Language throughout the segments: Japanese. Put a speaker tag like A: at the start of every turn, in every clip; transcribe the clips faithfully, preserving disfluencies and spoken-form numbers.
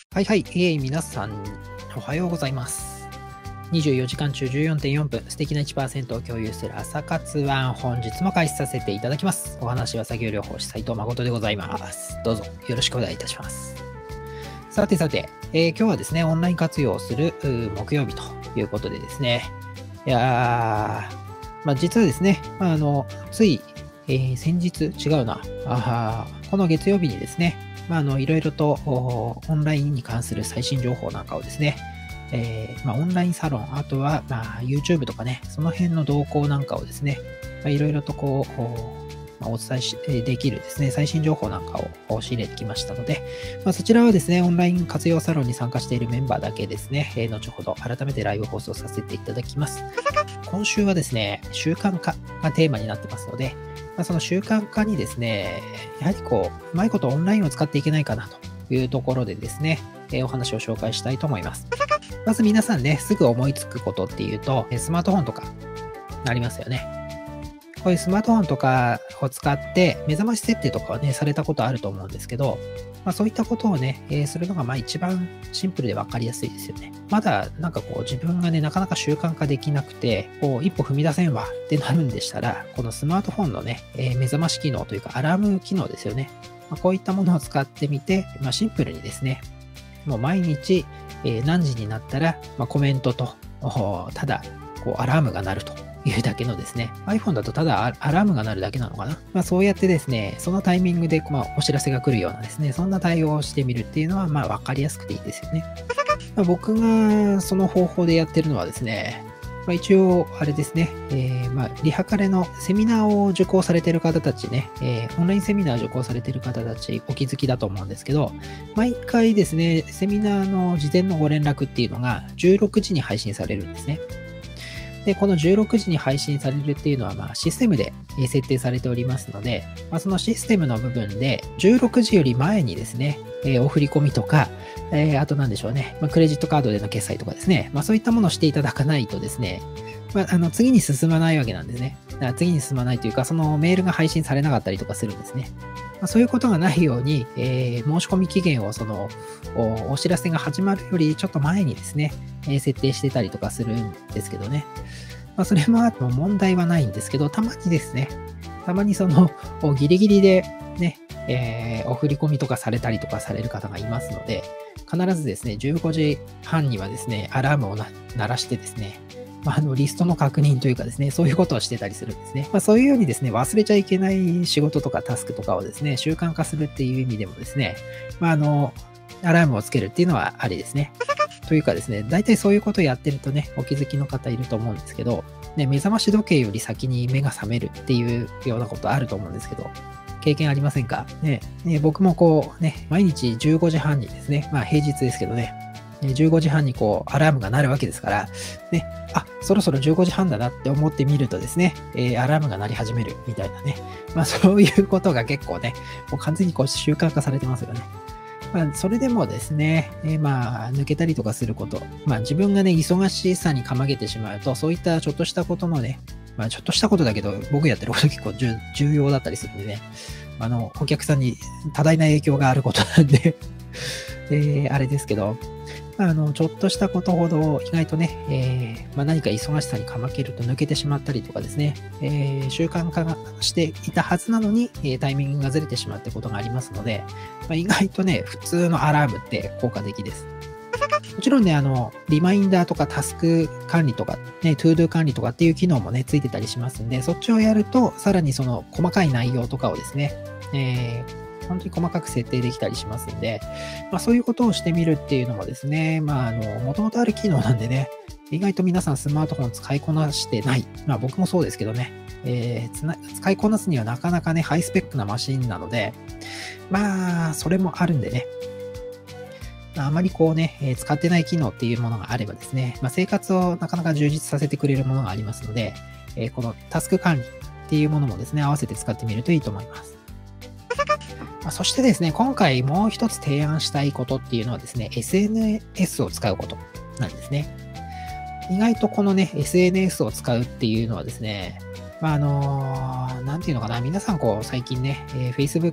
A: はいはい、えー、皆さん、おはようございます。にじゅうよじかん中じゅうよんてんよんぷん、素敵ないちパーセントを共有する朝活ワン、本日も開始させていただきます。お話は作業療法士斉藤誠でございます。どうぞよろしくお願いいたします。さてさて、えー、今日はですね、オンライン活用をする木曜日ということでですね、いやー、まあ、実はですね、まあ、あの、つい、えー、先日、違うな、あこの月曜日にですね、まあ、あの、いろいろとオンラインに関する最新情報なんかをですね、えーまあ、オンラインサロン、あとは、まあ、YouTube とかね、その辺の動向なんかをですね、まあ、いろいろとこう、まあ、お伝えしできるですね、最新情報なんかを仕入れてきましたので、まあ、そちらはですね、オンライン活用サロンに参加しているメンバーだけですね、えー、後ほど改めてライブ放送させていただきます。今週はですね、習慣化がテーマになってますので、まあ、その習慣化にですね、やはりこう、うまいことオンラインを使っていけないかなというところでですね、えー、お話を紹介したいと思います。まず皆さんね、すぐ思いつくことっていうと、スマートフォンとかありますよね。こういうスマートフォンとかを使って目覚まし設定とかはね、されたことあると思うんですけど、まあ、そういったことをね、えー、するのがまあ一番シンプルで分かりやすいですよね。まだなんかこう自分がね、なかなか習慣化できなくて、こう一歩踏み出せんわってなるんでしたら、このスマートフォンのね、えー、目覚まし機能というかアラーム機能ですよね。まあ、こういったものを使ってみて、まあ、シンプルにですね、もう毎日、えー、何時になったら、まあ、コメントと、ただこうアラームが鳴るというだけのですね、iPhone だとただアラームが鳴るだけなのかな。まあ、そうやってですね、そのタイミングで、まあ、お知らせが来るようなですね、そんな対応をしてみるっていうのは、まあ、わかりやすくていいですよね。まあ、僕がその方法でやってるのはですね、まあ、一応、あれですね、えー、まあ、リハカレのセミナーを受講されている方たちね、えー、オンラインセミナー受講されている方たちお気づきだと思うんですけど、毎回ですね、セミナーの事前のご連絡っていうのがじゅうろくじに配信されるんですね。で、このじゅうろくじに配信されるっていうのは、まあ、システムで設定されておりますので、まあ、そのシステムの部分で、じゅうろくじより前にですね、えー、お振り込みとか、えー、あと何でしょうね、まあ、クレジットカードでの決済とかですね、まあ、そういったものをしていただかないとですね、まあ、あの次に進まないわけなんですね。だから次に進まないというか、そのメールが配信されなかったりとかするんですね。まあ、そういうことがないように、えー、申し込み期限をそのお、お知らせが始まるよりちょっと前にですね、えー、設定してたりとかするんですけどね。まあ、それもあっても問題はないんですけど、たまにですね、たまにその、ギリギリでね、えー、お振り込みとかされたりとかされる方がいますので、必ずですね、じゅうごじはんにはですね、アラームを鳴らしてですね、まあ、あのリストの確認というかですね、そういうことをしてたりするんですね。まあ、そういうようにですね、忘れちゃいけない仕事とかタスクとかをですね、習慣化するっていう意味でもですね、まあ、あの、アラームをつけるっていうのはありですね。というかですね、大体そういうことをやってるとね、お気づきの方いると思うんですけど、ね、目覚まし時計より先に目が覚めるっていうようなことあると思うんですけど、経験ありませんかね？ね、僕もこうね、毎日じゅうごじはんにですね、まあ平日ですけどね、じゅうごじはんにこうアラームが鳴るわけですから、ね、あ、そろそろじゅうごじはんだなって思ってみるとですね、えー、アラームが鳴り始めるみたいなね、まあそういうことが結構ね、もう完全にこう習慣化されてますよね。まあ、それでもですね、えー、まあ、抜けたりとかすること、まあ、自分がね、忙しさにかまげてしまうと、そういったちょっとしたことのね、まあ、ちょっとしたことだけど、僕やってること結構重要だったりするんでね、あの、お客さんに多大な影響があることなんでえー、あれですけど、あの、ちょっとしたことほど意外とね、えーまあ、何か忙しさにかまけると抜けてしまったりとかですね、えー、習慣化していたはずなのに、えー、タイミングがずれてしまうってことがありますので、まあ、意外とね、普通のアラームって効果的です。もちろんね、あの、リマインダーとかタスク管理とか、ね、トゥードゥ管理とかっていう機能もね、ついてたりしますんで、そっちをやると、さらにその細かい内容とかをですね、えー本当に細かく設定できたりしますんで、まあそういうことをしてみるっていうのもですね、まああの、もともとある機能なんでね、意外と皆さんスマートフォン使いこなしてない。まあ僕もそうですけどね、えー、つな使いこなすにはなかなかね、ハイスペックなマシンなので、まあ、それもあるんでね、あまりこうね、えー使ってない機能っていうものがあればですね、まあ、生活をなかなか充実させてくれるものがありますので、えーこのタスク管理っていうものもですね、合わせて使ってみるといいと思います。まあ、そしてですね、今回もう一つ提案したいことっていうのはですね、エスエヌエス を使うことなんですね。意外とこのね、エスエヌエス を使うっていうのはですね、まあ、あのーなんていうのかな、皆さんこう最近ね、えー Facebook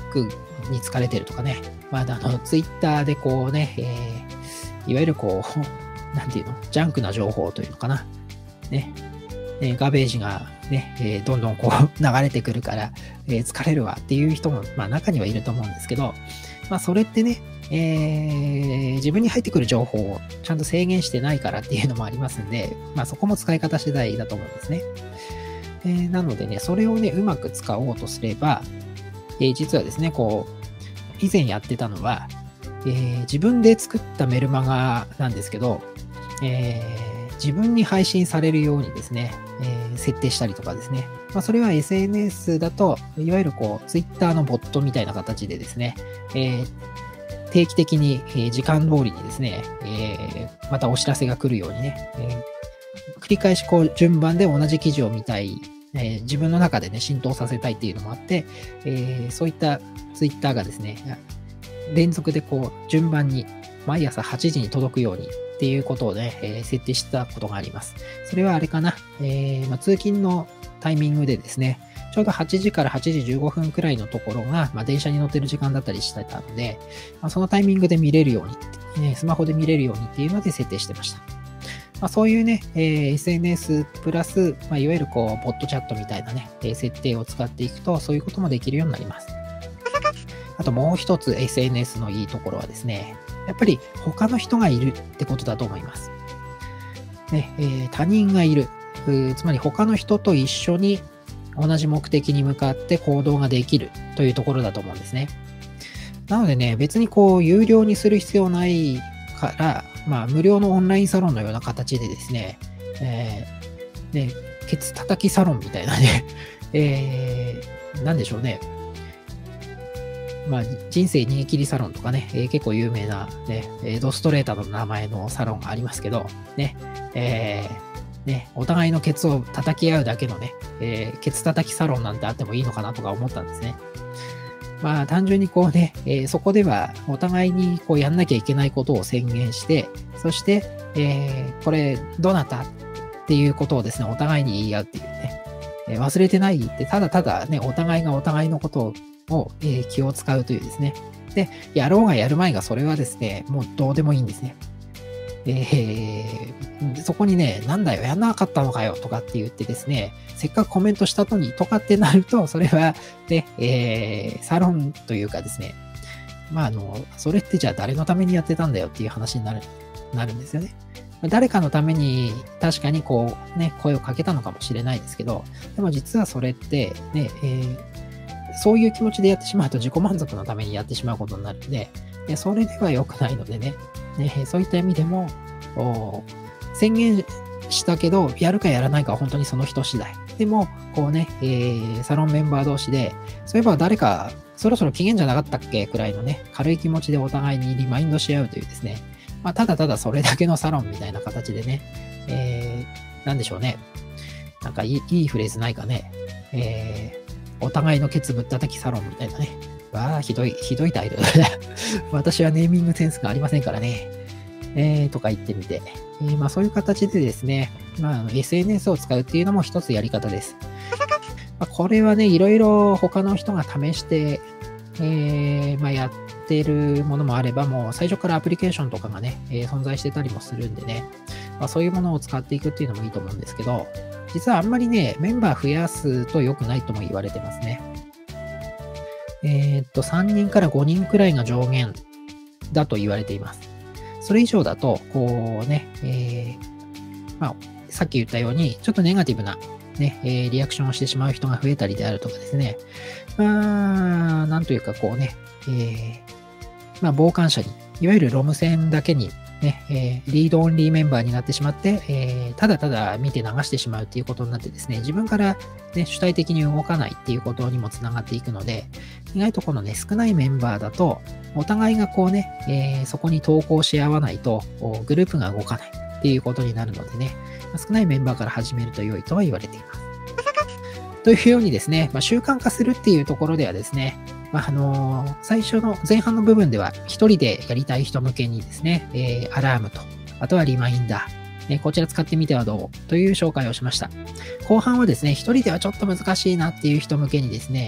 A: クに疲れてるとかね、まあ、あの、ツイッターでこうね、えー、いわゆるこう、なんていうの、ジャンクな情報というのかな。ね。えー、ガベージがね、えー、どんどんこう流れてくるから、えー、疲れるわっていう人も、まあ中にはいると思うんですけど、まあそれってね、えー、自分に入ってくる情報をちゃんと制限してないからっていうのもありますんで、まあそこも使い方次第だと思うんですね。えー、なのでね、それをね、うまく使おうとすれば、えー、実はですね、こう、以前やってたのは、えー、自分で作ったメルマガなんですけど、えー自分に配信されるようにですね、えー、設定したりとかですね。まあ、それは エスエヌエス だと、いわゆるこう、Twitter のボットみたいな形でですね、えー、定期的に、えー、時間通りにですね、えー、またお知らせが来るようにね、えー、繰り返しこう、順番で同じ記事を見たい、えー、自分の中でね、浸透させたいっていうのもあって、えー、そういった Twitter がですね、連続でこう、順番に毎朝はちじに届くようにっていうことをね、えー、設定したことがあります。それはあれかな、えーまあ、通勤のタイミングでですね、ちょうどはちじからはちじじゅうごふんくらいのところが、まあ、電車に乗ってる時間だったりしてたので、まあ、そのタイミングで見れるように、ね、スマホで見れるようにっていうので設定してました。まあ、そういうね、えー、エスエヌエス プラス、まあ、いわゆるこう、ボットチャットみたいなね、えー、設定を使っていくと、そういうこともできるようになります。あともう一つ エスエヌエス のいいところはですね、やっぱり他の人がいるってことだと思います。ねえー、他人がいる。つまり他の人と一緒に同じ目的に向かって行動ができるというところだと思うんですね。なのでね、別にこう有料にする必要ないから、まあ無料のオンラインサロンのような形でですね、えー、ね、ケツ叩きサロンみたいなね、えー、なんでしょうね。まあ、人生逃げ切りサロンとかね、えー、結構有名な、ね、ドストレータの名前のサロンがありますけど、ね、えー、ね、お互いのケツを叩き合うだけのね、えー、ケツ叩きサロンなんてあってもいいのかなとか思ったんですね。まあ、単純にこうね、えー、そこではお互いにこうやんなきゃいけないことを宣言して、そして、えー、これどうなったっていうことをですね、お互いに言い合うっていうね、えー、忘れてないって、ただただね、お互いがお互いのことをを、えー、気を使うというですね。で、やろうがやるまいがそれはですね、もうどうでもいいんですね。えー、そこにね、なんだよ、やんなかったのかよとかって言ってですね、せっかくコメントしたのにとかってなると、それはね、えー、サロンというかですね、まああの、それってじゃあ誰のためにやってたんだよっていう話になる、なるんですよね。誰かのために確かにこうね、声をかけたのかもしれないですけど、でも実はそれってね、えーそういう気持ちでやってしまうと自己満足のためにやってしまうことになるので、でそれでは良くないのでね、ねそういった意味でも、宣言したけど、やるかやらないかは本当にその人次第。でも、こうね、えー、サロンメンバー同士で、そういえば誰かそろそろ期限じゃなかったっけくらいのね、軽い気持ちでお互いにリマインドし合うというですね、まあ、ただただそれだけのサロンみたいな形でね、えー、なんでしょうね。なんかいい、いいフレーズないかね。えーお互いのケツぶったたきサロンみたいなね。わあ、ひどい、ひどいタイトルだ。私はネーミングセンスがありませんからね。えー、とか言ってみて。えー、まあそういう形でですね、まあ エスエヌエス を使うっていうのも一つやり方です。まあ、これはね、いろいろ他の人が試して、えー、まあやってるものもあれば、もう最初からアプリケーションとかがね、えー、存在してたりもするんでね、まあそういうものを使っていくっていうのもいいと思うんですけど、実はあんまりね、メンバー増やすと良くないとも言われてますね。えー、っと、さんにんからごにんくらいが上限だと言われています。それ以上だと、こうね、えー、まあ、さっき言ったように、ちょっとネガティブな、ね、えー、リアクションをしてしまう人が増えたりであるとかですね、まあ、なんというかこうね、えー、まあ、傍観者に、いわゆるロム線だけに、ねえー、リードオンリーメンバーになってしまって、えー、ただただ見て流してしまうっていうことになってですね、自分から、ね、主体的に動かないっていうことにもつながっていくので、意外とこのね、少ないメンバーだと、お互いがこうね、えー、そこに投稿し合わないと、グループが動かないっていうことになるのでね、少ないメンバーから始めると良いとは言われています。というようにですね、まあ、習慣化するっていうところではですね、まああのー、最初の前半の部分では一人でやりたい人向けにですね、えー、アラームと、あとはリマインダー、ね、こちら使ってみてはどうという紹介をしました。後半はですね、一人ではちょっと難しいなっていう人向けにですね、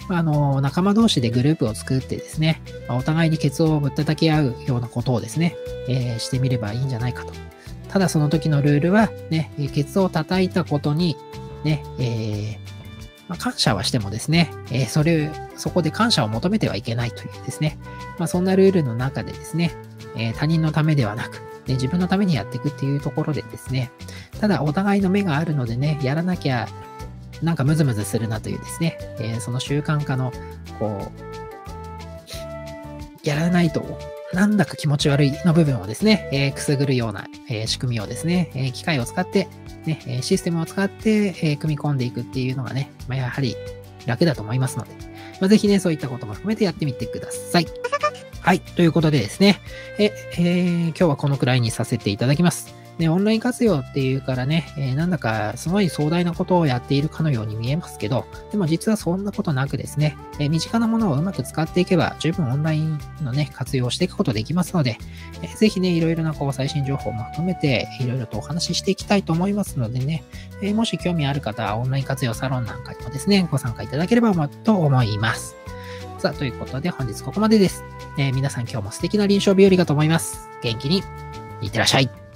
A: あの、仲間同士でグループを作ってですね、まあお互いにケツをぶったたき合うようなことをですね、えーしてみればいいんじゃないかと。ただその時のルールは、ね、ケツを叩いたことに、ね、えーまあ、感謝はしてもですね、えーそれ、そこで感謝を求めてはいけないというですね、まあ、そんなルールの中でですね、えー他人のためではなく、ね、自分のためにやっていくっていうところでですね、ただお互いの目があるのでね、やらなきゃなんかムズムズするなというですね、えーその習慣化の、こう、やらないと、なんだか気持ち悪いの部分をですね、えーくすぐるような、えー仕組みをですね、えー機械を使って、ね、えーシステムを使って、えー組み込んでいくっていうのがね、まあ、やはり楽だと思いますので、まあ、ぜひね、そういったことも含めてやってみてください。はい。ということでですね、え、えー今日はこのくらいにさせていただきます。ね、オンライン活用っていうからね、えーなんだかすごい壮大なことをやっているかのように見えますけど、でも実はそんなことなくですね、えー身近なものをうまく使っていけば十分オンラインのね、活用をしていくことできますので、えーぜひね、いろいろなこう最新情報も含めていろいろとお話ししていきたいと思いますのでね、えーもし興味ある方はオンライン活用サロンなんかにもですね、ご参加いただければと思います。さあ、ということで本日ここまでです。えー皆さん今日も素敵な臨床日和かと思います。元気にいってらっしゃい。